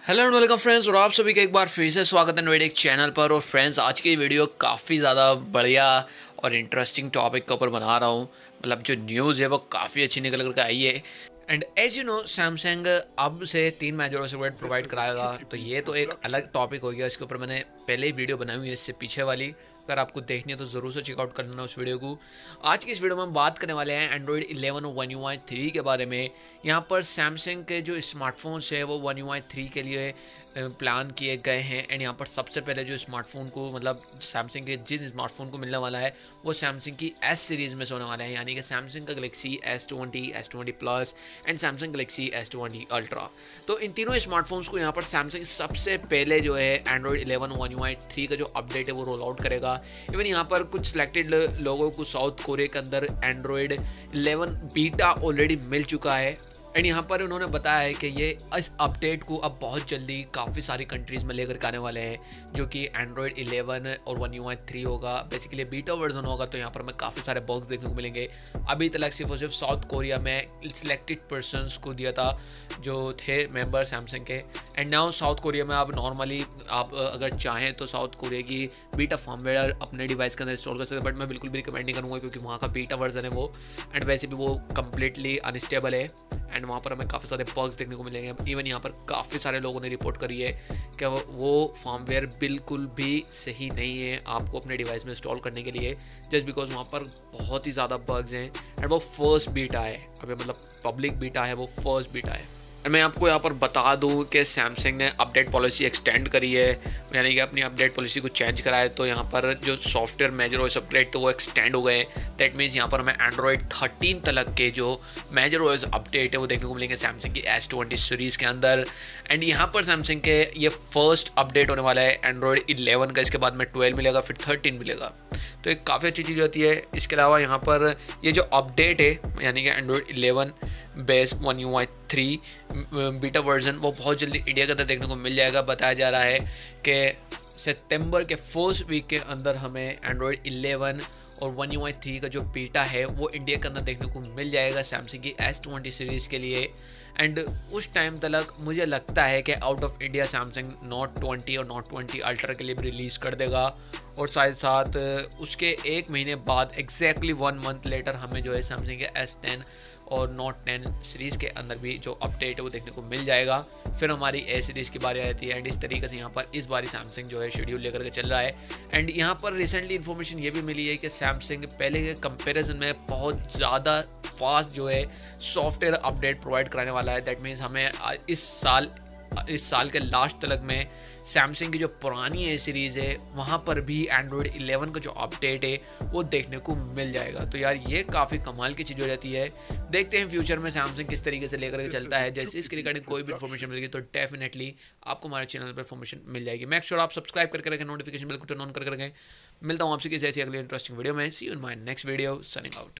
Hello and welcome friends, और आप सभी का एक बार फिर से स्वागत है नोएडेक चैनल पर। और फ्रेंड्स, आज की वीडियो काफ़ी ज़्यादा बढ़िया और इंटरेस्टिंग टॉपिक के ऊपर बना रहा हूँ। मतलब जो न्यूज़ है वो काफ़ी अच्छी निकल कर आई है। And as you know, Samsung अब से 3 मेजर सेगमेंट प्रोवाइड कराएगा। तो ये तो एक अलग टॉपिक हो गया, इसके ऊपर मैंने पहले ही वीडियो बनाई हुई है इससे पीछे वाली। अगर आपको देखनी है तो ज़रूर से चेकआउट कर लेना उस वीडियो को। आज की इस वीडियो में हम बात करने वाले हैं एंड्रॉयड 11 और One UI 3 के बारे में। यहाँ पर सैमसंग के जो स्मार्टफोन्स है वो One UI 3 के लिए प्लान किए गए हैं। एंड यहाँ पर सबसे पहले जो स्मार्टफोन को, मतलब सैमसंग के जिस स्मार्टफोन को मिलने वाला है वो सैमसंग की S सीरीज़ में से होने वाला है, यानी कि सैमसंग का Galaxy S20, S20 plus and Samsung Galaxy S20 ultra. तो इन तीनों स्मार्टफोन्स को यहाँ पर सैमसंग सबसे पहले जो है एंड्रॉयड 11 One UI 3 का जो अपडेट है वो रोल आउट करेगा। इवन यहाँ पर कुछ सिलेक्टेड लोगों को साउथ कोरिया के अंदर एंड्रॉयड 11 बीटा ऑलरेडी मिल चुका है। एंड यहाँ पर उन्होंने बताया है कि ये इस अपडेट को अब बहुत जल्दी काफ़ी सारी कंट्रीज़ में लेकर के आने वाले हैं, जो कि एंड्रॉयड 11 और One UI 3 होगा। बेसिकली बीटा वर्जन होगा, तो यहाँ पर हमें काफ़ी सारे बग्स देखने को मिलेंगे। अभी तक सिर्फ और सिर्फ साउथ कोरिया में सिलेक्टेड पर्सनस को दिया था जो थे मेंबर सैमसंग के। एंड नाउ साउथ कोरिया में आप नॉर्मली आप अगर चाहें तो साउथ कोरिया की बीटा फॉर्मवेयर अपने डिवाइस के अंदर इंस्टॉल कर सकते हैं, बट मैं बिल्कुल भी रिकमेंड नहीं करूँगा क्योंकि वहाँ का बीटा वर्जन है वो, एंड वैसे भी वो कम्प्लीटली अनस्टेबल है। एंड वहाँ पर हमें काफ़ी सारे बग्स देखने को मिलेंगे। इवन यहाँ पर काफ़ी सारे लोगों ने रिपोर्ट करी है कि वो फॉर्मवेयर बिल्कुल भी सही नहीं है आपको अपने डिवाइस में इंस्टॉल करने के लिए, जस्ट बिकॉज वहाँ पर बहुत ही ज़्यादा बग्स हैं। एंड वो फर्स्ट बीटा है, अभी मतलब पब्लिक बीटा है, वो फर्स्ट बीटा है। मैं आपको यहाँ पर बता दूँ कि सैमसंग ने अपडेट पॉलिसी एक्सटेंड करी है, यानी कि अपनी अपडेट पॉलिसी को चेंज करा है। तो यहाँ पर जो सॉफ्टवेयर मेजर ओएस अपडेट तो वो एक्सटेंड हो गए हैं। दैट मीन्स यहाँ पर हमें एंड्रॉयड 13 तक के जो मेजर ओएस अपडेट है वो देखने को मिलेंगे सैमसंग की S20 सीरीज़ के अंदर। एंड यहाँ पर सैमसंग के ये फर्स्ट अपडेट होने वाला है एंड्रॉयड 11 का। इसके बाद में 12 मिलेगा, फिर 13 मिलेगा। तो एक काफ़ी अच्छी चीज़ होती है। इसके अलावा यहाँ पर ये जो अपडेट है, यानी कि Android 11 base One UI 3 beta version, वो बहुत जल्दी इंडिया के अंदर देखने को मिल जाएगा। बताया जा रहा है कि सितंबर के फर्स्ट वीक के अंदर हमें एंड्रॉयड 11 और One UI 3 का जो बीटा है वो इंडिया के अंदर देखने को मिल जाएगा सैमसंग की S20 सीरीज़ के लिए। एंड उस टाइम तक मुझे लगता है कि out of India Samsung Note 20 और Note 20 अल्ट्रा के लिए भी रिलीज़ कर देगा। और साथ साथ उसके एक महीने बाद एग्जैक्टली 1 मंथ लेटर हमें जो है सैमसंग के S10 और Note 10 सीरीज़ के अंदर भी जो अपडेट है वो देखने को मिल जाएगा। फिर हमारी ए सीरीज़ की बारी आती है। एंड इस तरीके से यहाँ पर इस बारी सैमसंग जो है शेड्यूल लेकर के चल रहा है। एंड यहाँ पर रिसेंटली इन्फॉर्मेशन ये भी मिली है कि सैमसंग पहले के कंपैरिजन में बहुत ज़्यादा फास्ट जो है सॉफ्टवेयर अपडेट प्रोवाइड कराने वाला है। दैट मीन्स हमें इस साल के लास्ट तक में सैमसंग की जो पुरानी ए सीरीज़ है वहाँ पर भी एंड्रॉयड 11 का जो अपडेट है वो देखने को मिल जाएगा। तो यार ये काफ़ी कमाल की चीज़ हो जाती है। देखते हैं फ्यूचर में सैमसंग किस तरीके से लेकर के चलता है। जैसे इसके रिगार्डिंग कोई भी इन्फॉर्मेशन मिलेगी तो डेफिनेटली आपको हमारे चैनल पर इन्फॉर्मेशन मिल जाएगी। मेक श्योर आप सब्सक्राइब करके रखें, नोटिफिकेशन बिल को टर्न ऑन करके रखें। मिलता हूँ आपसे किसी ऐसी अगली इंटरेस्टिंग वीडियो में। See you in my next video, signing out.